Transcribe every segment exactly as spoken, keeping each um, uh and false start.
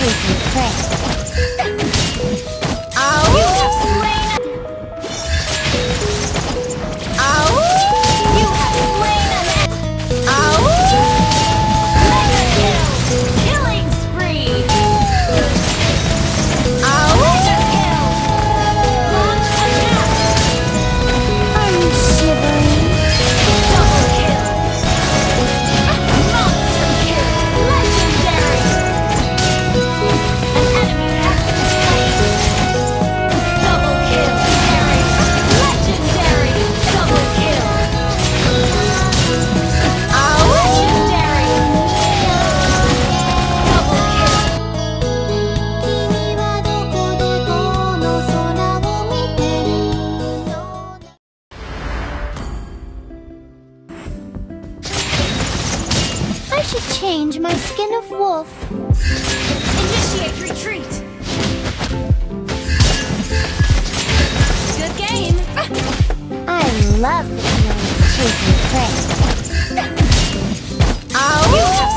chasing prey. Ow! You have slain. Ow! You have slain an enemy. Ow! Mega kill! Killing spree! Ow! Mega kill! Launch attack! Are you shivering? Double kill! Monster kill! Legendary! An enemy has been slain! Double kill! Legendary! Double kill! Ow! Legendary! Double kill! I should change my skin of wolf. Initiate retreat! Good game! I love the feeling of chasing prey. Ow! You have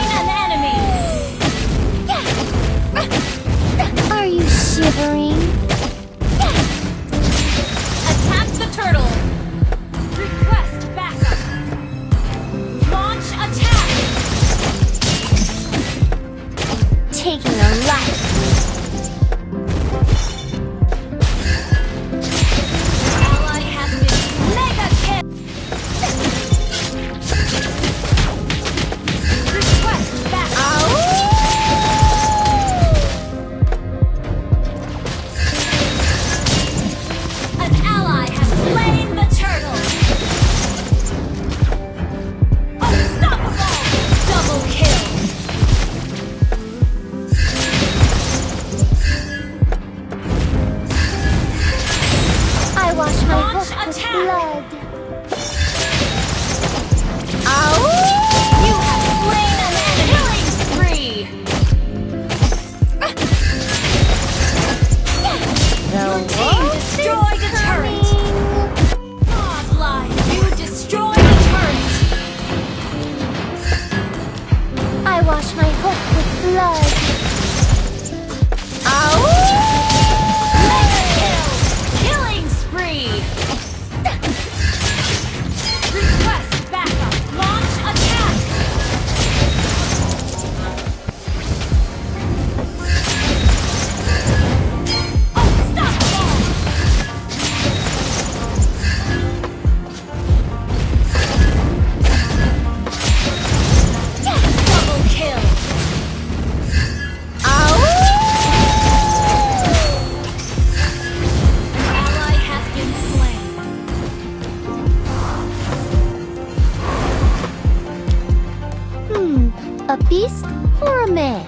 slain an enemy! Are you shivering? Attack the turtle! Request backup! Launch attack! Taking a life. Ally has been mega kill! Request backup! Ow! An ally has slain the turtle! Unstoppable! Double kill! I wash my Launch hook with attack. blood. Ow! You have slain an enemy! Killing spree! Your team destroyed a turret! Godlike! You destroyed a turret! I wash my hook with blood. Ow! Mega kill! Killing spree! Request backup! Launch attack! Unstoppable! Double kill! Ow! An ally has been slain. Hmm, a beast or a man?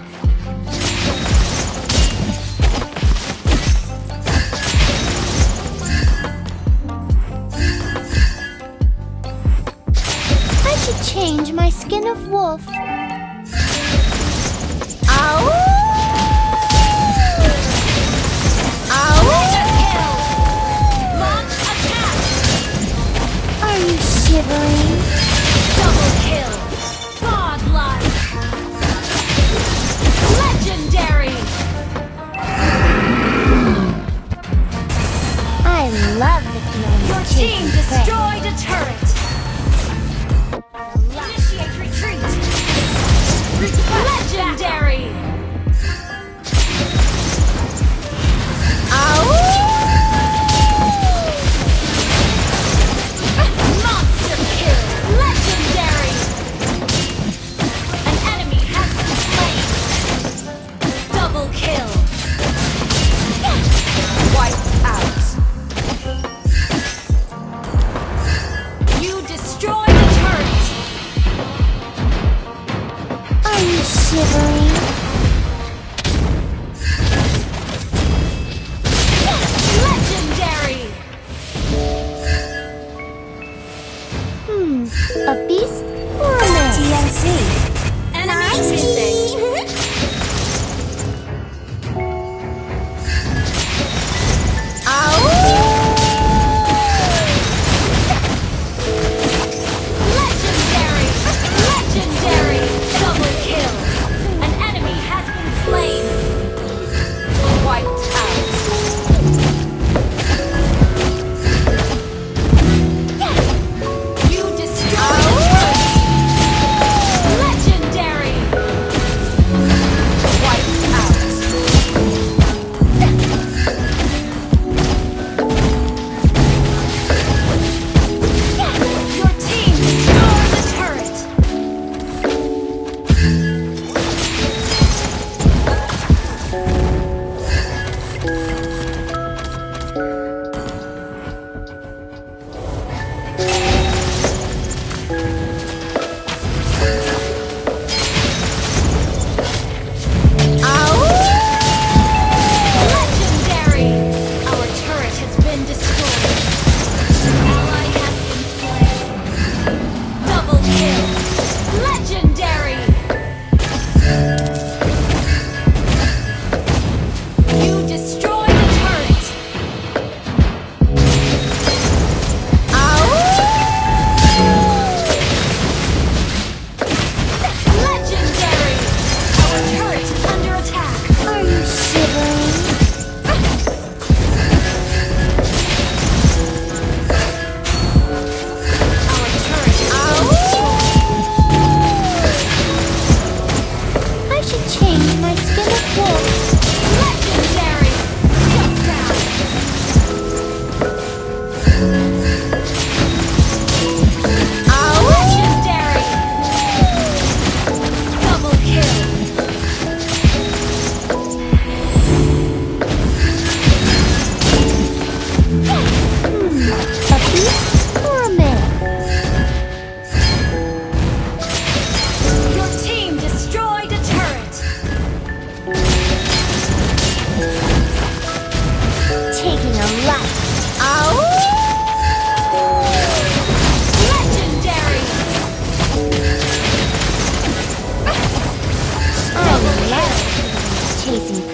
I should change my skin of wolf. Ow! Ow! Mega kill! Launch attack! Are you shivering? Double kill! Godlike! Legendary! I love the feeling Your of team chasing prey. destroyed a turret! Initiate retreat!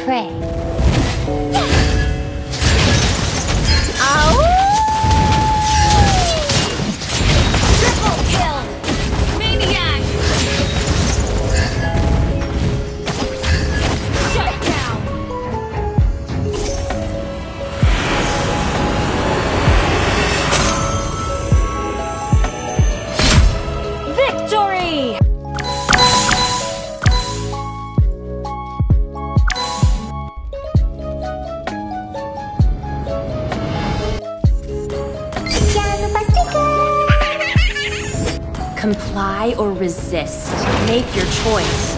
prey. Ow! Triple kill! Maniac! Shut down! Victory! Comply or resist. Make your choice.